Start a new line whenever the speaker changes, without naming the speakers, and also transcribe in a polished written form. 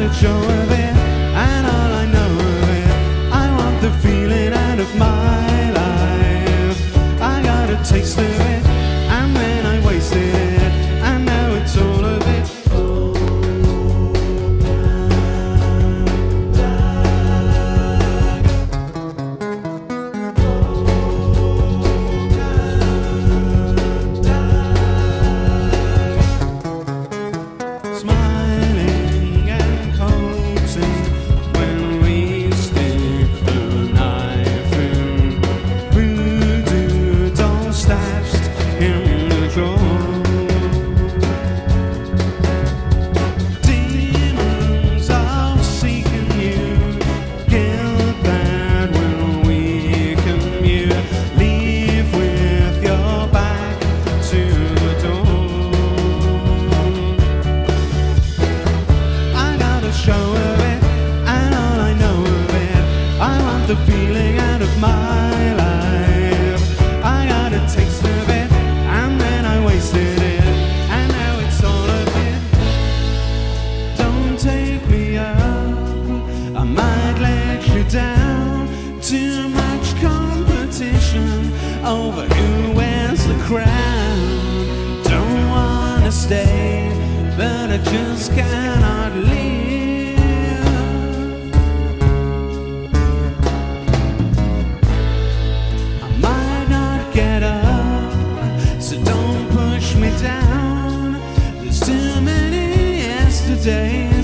a show of it, and all I know of it, I want the feeling out of my life. I got a taste of it, and then I wasted it, and now it's all of it. The feeling out of my life. I got a taste of it, and then I wasted it, and now it's all of it. Don't take me up, I might let you down. Too much competition over who wears the crown. Don't wanna stay, but I just cannot leave. Down. There's too many yesterdays.